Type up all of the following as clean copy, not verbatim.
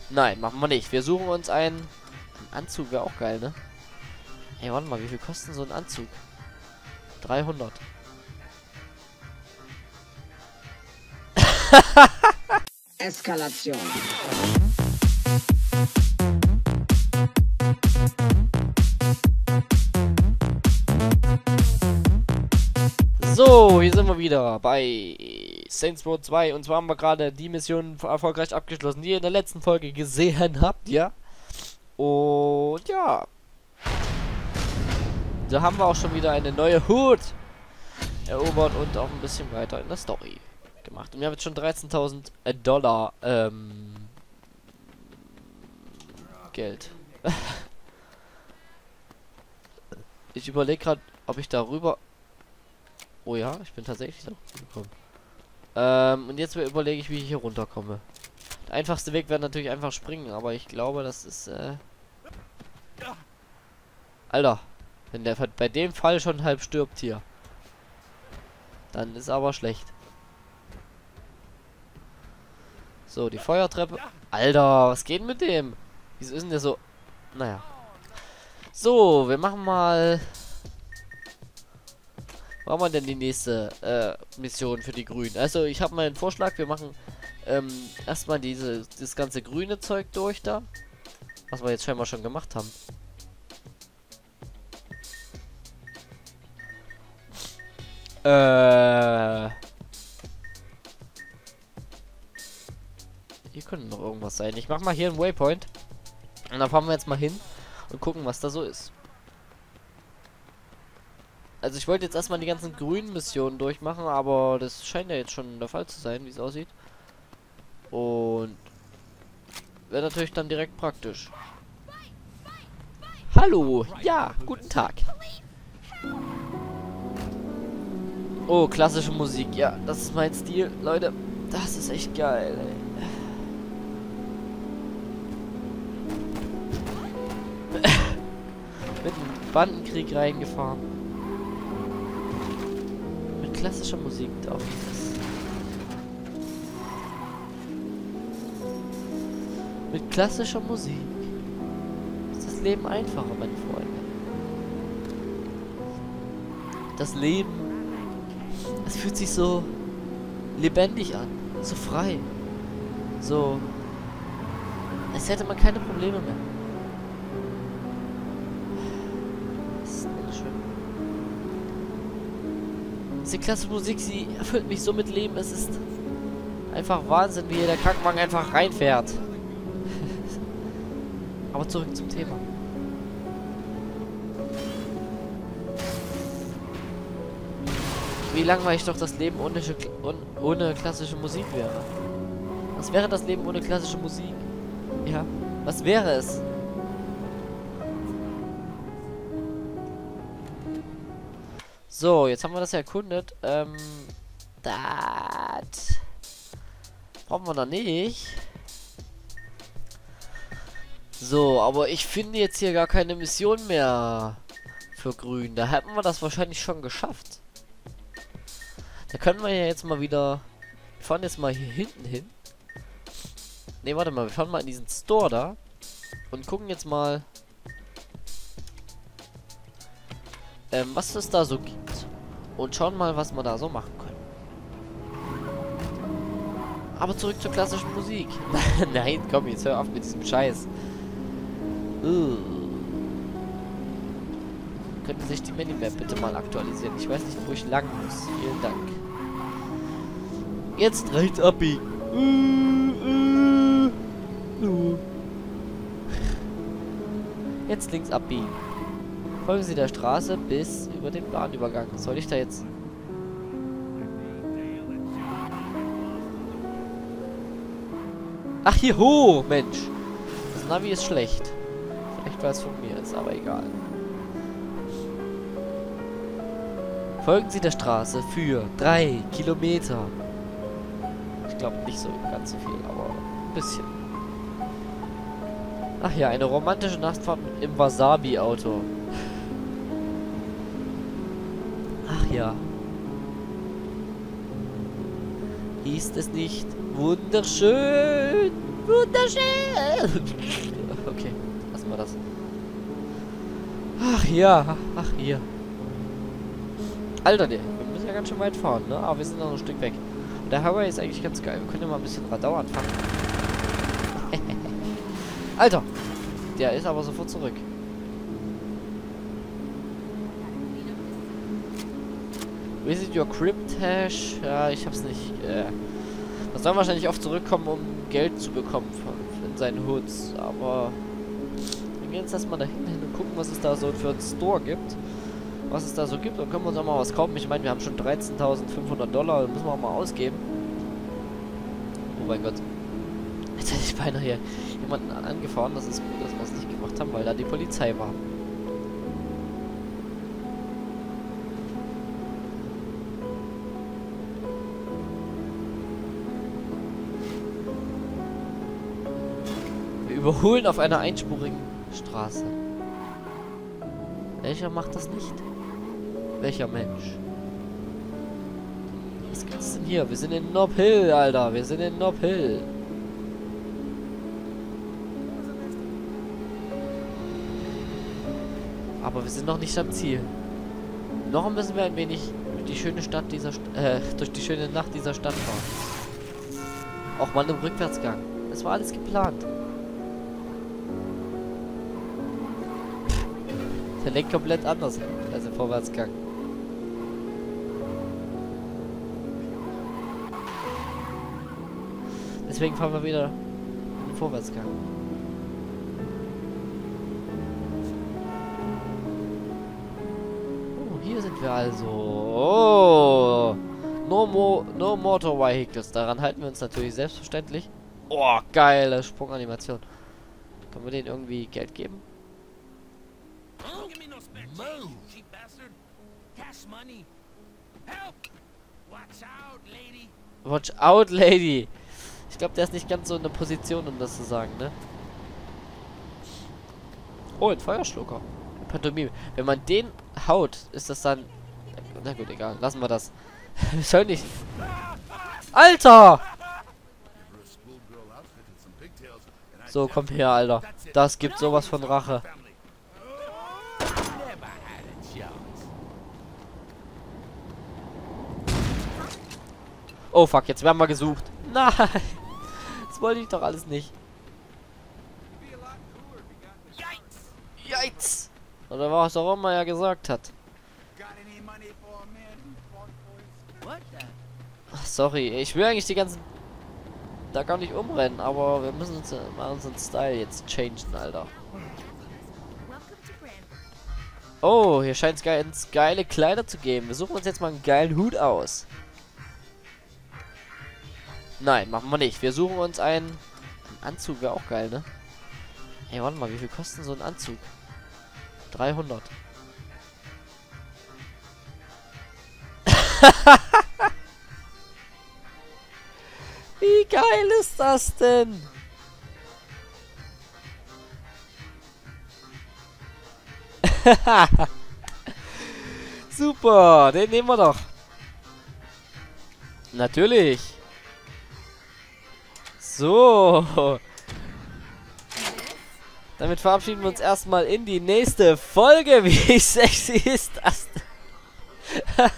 Nein, machen wir nicht. Wir suchen uns einen Anzug, wäre auch geil, ne? Ey, warte mal, wie viel kostet so ein Anzug? 300. Eskalation. So, hier sind wir wieder bei Saints Row 2. Und zwar haben wir gerade die Mission erfolgreich abgeschlossen, die ihr in der letzten Folge gesehen habt, ja? Und ja. Da haben wir auch schon wieder eine neue Hood erobert und auch ein bisschen weiter in der Story gemacht. Und wir haben jetzt schon 13.000 Dollar Geld. Ich überlege gerade, ob ich darüber... Oh ja, ich bin tatsächlich da gekommen. Und jetzt überlege ich, wie ich hier runterkomme. Der einfachste Weg wäre natürlich einfach springen, aber ich glaube, das ist, Alter, wenn der bei dem Fall schon halb stirbt hier, dann ist aber schlecht. So, die Feuertreppe. Alter, was geht mit dem? Wieso ist denn der so... Naja. So, wir machen mal... Wo haben wir denn die nächste Mission für die Grünen? Also, ich habe mal einen Vorschlag. Wir machen erstmal das ganze grüne Zeug durch da. Was wir jetzt scheinbar schon gemacht haben. Hier könnte noch irgendwas sein. Ich mach mal hier einen Waypoint. Und dann fahren wir jetzt mal hin und gucken, was da so ist. Also ich wollte jetzt erstmal die ganzen grünen Missionen durchmachen, aber das scheint ja jetzt schon der Fall zu sein, wie es aussieht. Und wäre natürlich dann direkt praktisch. Hallo, ja, guten Tag. Oh, klassische Musik, ja, das ist mein Stil, Leute. Das ist echt geil, ey. Mit einem Bandenkrieg reingefahren. Mit klassischer Musik darf ich das. Mit klassischer Musik ist das Leben einfacher, meine Freunde. Das Leben, es fühlt sich so lebendig an, so frei, so, als hätte man keine Probleme mehr. Diese klassische Musik, sie erfüllt mich so mit Leben. Es ist einfach Wahnsinn, wie hier der Krankenwagen einfach reinfährt. Aber zurück zum Thema. Wie langweilig doch das Leben ohne klassische Musik wäre. Was wäre das Leben ohne klassische Musik? Ja, was wäre es? So, jetzt haben wir das ja erkundet. Das brauchen wir noch nicht. So, aber ich finde jetzt hier gar keine Mission mehr für Grün. Da hätten wir das wahrscheinlich schon geschafft. Da können wir ja jetzt mal wieder... Wir fahren jetzt mal hier hinten hin. Ne, warte mal. Wir fahren mal in diesen Store da. Und gucken jetzt mal... was es da so gibt. Und schauen mal, was wir da so machen können. Aber zurück zur klassischen Musik. Nein, komm, jetzt hör auf mit diesem Scheiß. Könnte sich die Minimap bitte mal aktualisieren? Ich weiß nicht, wo ich lang muss. Vielen Dank. Jetzt rechts abbiegen. Jetzt links abbiegen. Folgen Sie der Straße bis über den Bahnübergang. Soll ich da jetzt... Ach, hier hoch, Mensch. Das Navi ist schlecht. Vielleicht, weil es von mir ist, aber egal. Folgen Sie der Straße für 3 Kilometer. Ich glaube nicht so ganz so viel, aber ein bisschen. Ach ja, eine romantische Nachtfahrt im Wasabi-Auto. Ach ja. Hieß es nicht Wunderschön. Wunderschön. Okay, lassen wir das. Ach ja, ach hier. Alter, wir müssen ja ganz schön weit fahren, ne? Aber wir sind noch ein Stück weg. Und der Highway ist eigentlich ganz geil. Wir können ja mal ein bisschen Radau anfangen. Alter! Der ist aber sofort zurück. Visit your Cryptash. Ja, ich hab's nicht. Das soll wahrscheinlich oft zurückkommen, um Geld zu bekommen in seinen Hoods. Aber wir gehen jetzt erstmal da hinten und gucken, was es da so für einen Store gibt. Was es da so gibt. Dann können wir uns auch mal was kaufen. Ich meine, wir haben schon 13.500 $. Müssen wir auch mal ausgeben. Oh mein Gott. Jetzt hätte ich beinahe hier jemanden angefahren. Das ist gut, dass wir es nicht gemacht haben, weil da die Polizei war. Wir überholen auf einer einspurigen Straße. Welcher macht das nicht? Welcher Mensch? Was gibt's denn hier? Wir sind in Nob Hill, Alter. Wir sind in Nob Hill. Aber wir sind noch nicht am Ziel. Noch müssen wir ein wenig durch die schöne Stadt dieser durch die schöne Nacht dieser Stadt fahren. Auch mal im Rückwärtsgang. Das war alles geplant. Der lenkt komplett anders als im Vorwärtsgang. Deswegen fahren wir wieder in den Vorwärtsgang. Oh, hier sind wir also. Oh. No Motor Vehicles. Daran halten wir uns natürlich selbstverständlich. Oh, geile Sprunganimation. Können wir denen irgendwie Geld geben? Move, cheap bastard. Cash money. Help! Watch out, lady. Watch out, lady. Ich glaube, der ist nicht ganz so in der Position, um das zu sagen, ne? Oh, ein Feuerschlucker. Pantomime. Wenn man den haut, ist das dann... Na gut, egal. Lassen wir das. Wir sollen nicht... Alter! So, komm her, Alter. Das gibt sowas von Rache. Oh fuck, jetzt werden wir gesucht. Nein! Das wollte ich doch alles nicht. Yikes! Oder was auch immer er gesagt hat. Ach, sorry, ich will eigentlich die ganzen... Da gar nicht umrennen, aber wir müssen uns mal unseren Style jetzt changen, Alter. Oh, hier scheint es geile Kleider zu geben. Wir suchen uns jetzt mal einen geilen Hut aus. Nein, machen wir nicht. Wir suchen uns einen Anzug, wäre auch geil, ne? Ey, warte mal, wie viel kostet so ein Anzug? 300. Wie geil ist das denn? Super, den nehmen wir doch. Natürlich. So. Damit verabschieden wir uns erstmal in die nächste Folge. Wie sexy ist das denn?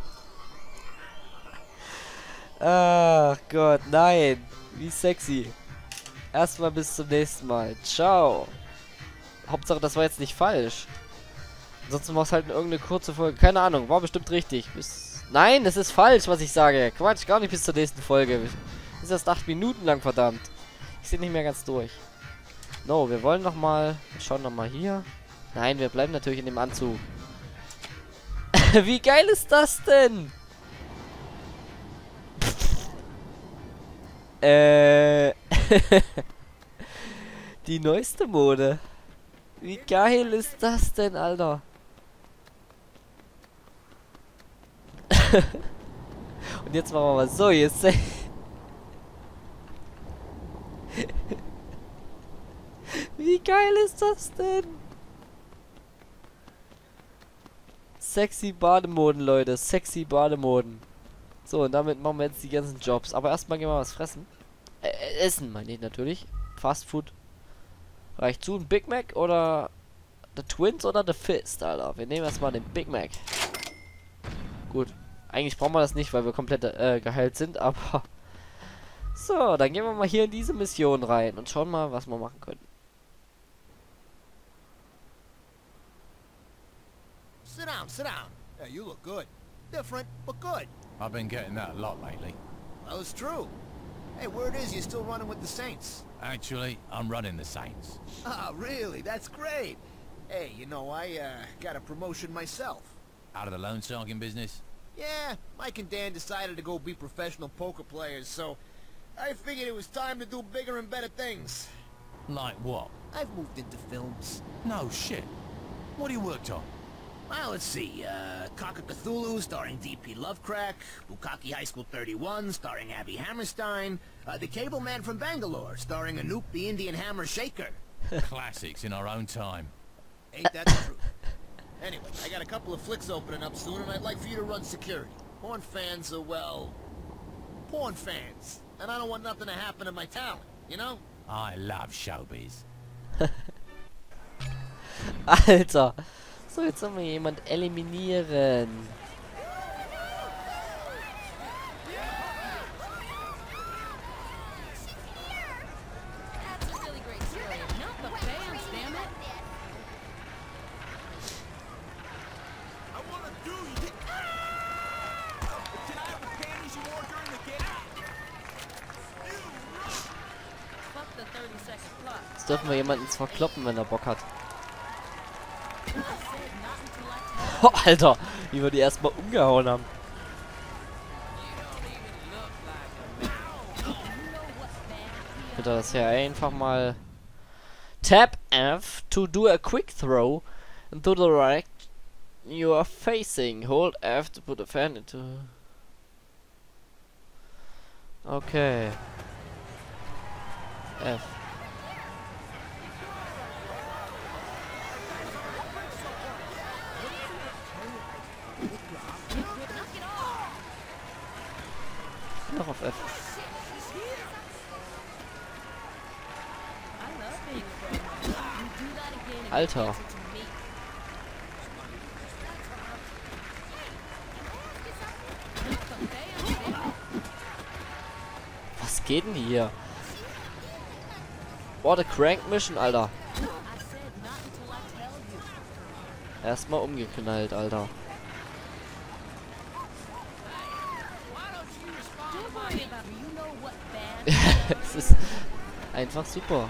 Ach Gott, nein. Wie sexy. Erstmal bis zum nächsten Mal. Ciao. Hauptsache, das war jetzt nicht falsch. Ansonsten war es halt irgendeine kurze Folge. Keine Ahnung, war bestimmt richtig. Nein, das ist falsch, was ich sage. Quatsch, gar nicht bis zur nächsten Folge. Das ist erst 8 Minuten lang, verdammt. Ich sehe nicht mehr ganz durch. No, wir wollen noch mal... Wir schauen noch mal hier. Nein, wir bleiben natürlich in dem Anzug. Wie geil ist das denn? Die neueste Mode. Wie geil ist das denn, Alter? Und jetzt machen wir mal so, jetzt... Wie geil ist das denn? Sexy Bademoden, Leute. Sexy Bademoden. So, und damit machen wir jetzt die ganzen Jobs. Aber erstmal gehen wir was fressen. Essen meine ich natürlich. Fast Food. Reicht zu ein Big Mac oder The Twins oder The Fist, Alter. Wir nehmen erstmal den Big Mac. Gut. Eigentlich brauchen wir das nicht, weil wir komplett geheilt sind, aber... So, dann gehen wir mal hier in diese Mission rein und schauen mal, was wir machen können. Sit down, sit down. Yeah, you look good. Different, but good. I've been getting that a lot lately. Well, it's true. Hey, word is you're still running with the Saints. Actually, I'm running the Saints. Ah, really? That's great. Hey, you know, I got a promotion myself. Out of the loan sharking business? Yeah, Mike and Dan decided to go be professional poker players, so I figured it was time to do bigger and better things. Like what? I've moved into films. No shit. What have you worked on? Well, let's see, Cock of Cthulhu starring D.P. Lovecrack, Bukkake High School 31 starring Abby Hammerstein, The Cable Man from Bangalore starring Anoop the Indian Hammer Shaker. Classics in our own time. Ain't that the truth? Anyway, I got a couple of flicks opening up soon, and I'd like for you to run security. Porn fans are, well, porn fans. And I don't want nothing to happen to my talent, you know? I love showbiz. Alter. So, jetzt sollen wir jemand eliminieren. That's a really great story. Not the fans, damn it. I wanna do you. Can I have the panties you wore during the game? Fuck the 30-second clock. Jetzt dürfen wir jemanden zwar kloppen, wenn er Bock hat. I said not until I Oh, Alter, wie wir die erstmal umgehauen haben. Bitte das hier einfach mal. Tap F to do a quick throw into the right you are facing. Hold F to put a fan into. Okay. F. Noch auf F. Alter. Was geht denn hier? Boah, der Crank Mission, Alter. Erstmal umgeknallt, Alter. Es ist einfach super.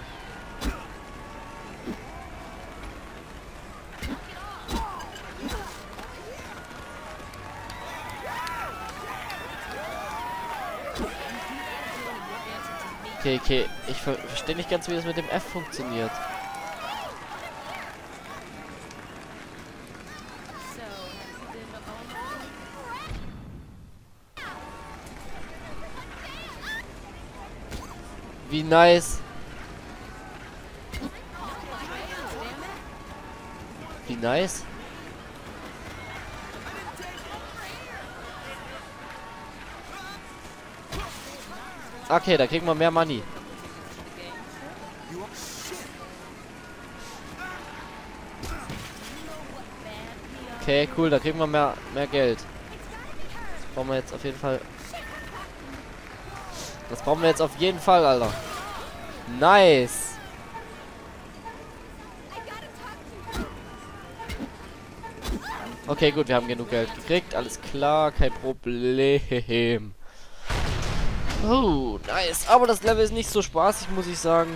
Okay. Ich verstehe nicht ganz, wie das mit dem F funktioniert. Wie nice. Wie nice. Okay, da kriegen wir mehr Money. Okay, cool, da kriegen wir mehr Geld. Das brauchen wir jetzt auf jeden Fall. Das brauchen wir jetzt auf jeden Fall, Alter. Nice. Okay, gut, wir haben genug Geld gekriegt. Alles klar, kein Problem. Oh, nice. Aber das Level ist nicht so spaßig, muss ich sagen.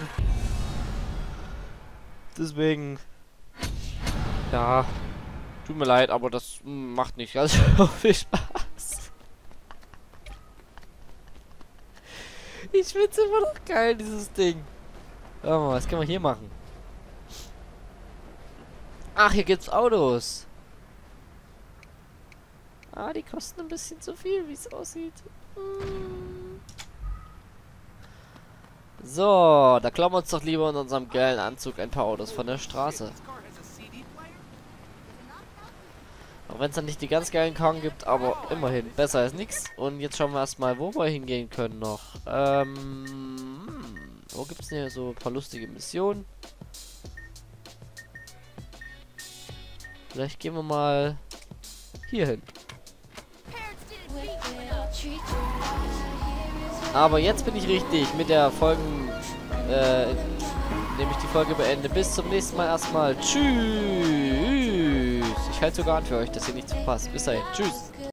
Deswegen. Ja. Tut mir leid, aber das macht nicht ganz so viel Spaß. Ich find's immer noch geil, dieses Ding. Warte mal, was können wir hier machen? Ach, hier gibt's Autos. Ah, die kosten ein bisschen zu viel, wie es aussieht. So, da klauen wir uns doch lieber in unserem geilen Anzug ein paar Autos von der Straße. Auch wenn es dann nicht die ganz geilen Karten gibt, aber immerhin. Besser als nichts. Und jetzt schauen wir erstmal, wo wir hingehen können noch. Wo gibt es denn hier so ein paar lustige Missionen? Vielleicht gehen wir mal hier hin. Aber jetzt bin ich richtig mit der Folgen, nämlich die Folge beende. Bis zum nächsten Mal erstmal. Tschüss. Ich halte sogar an für euch, dass ihr nichts verpasst. Bis dahin. Tschüss.